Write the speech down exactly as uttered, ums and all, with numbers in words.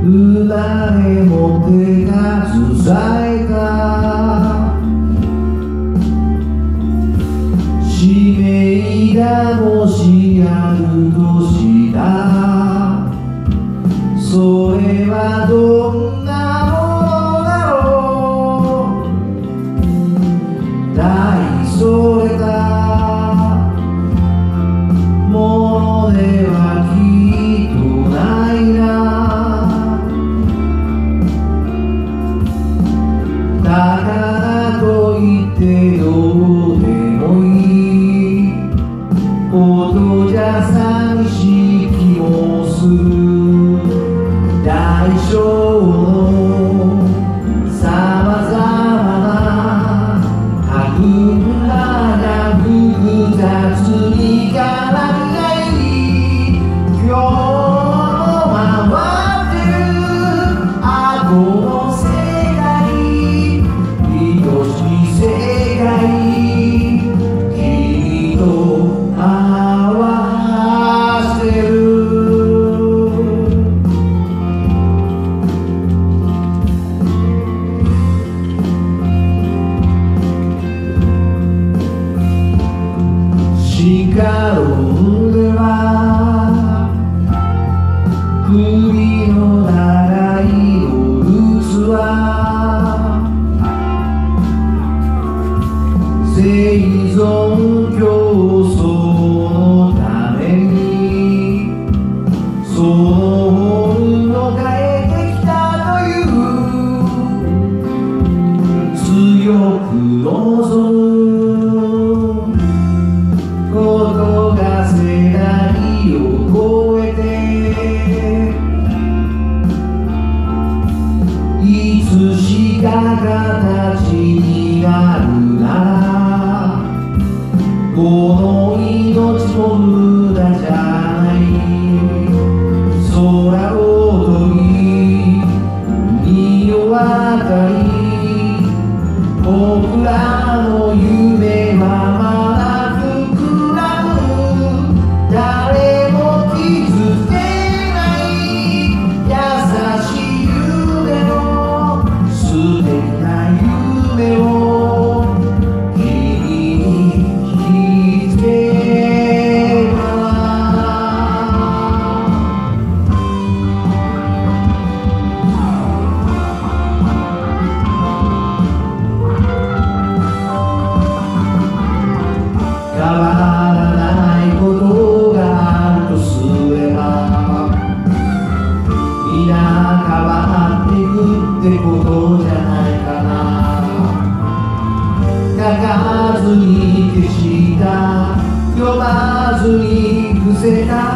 裏表がつさえた使命がもしあるとしたらそれはどんなものだろう。大それたものではきっとないな。だからといってどうでもいいことじゃ寂しい気もする。大小のさまざまな悪夢が複雑に絡み合い今日も回ってるあこの世界愛しい世界君と合わせる。シカロンでは首の長いおうつは生存競争のためにその本を変えてきたという強く望むことが世代を超えていつしか形になるならこの命も無駄じゃない。空を飛び海を渡り僕らの夢はまだ膨らむ。誰も気づけない優しい夢の素敵な夢を君に引きつけた。変わらないことがあるとすれば皆変わっていくってことじゃないかな。書かずに消した読まずに伏せた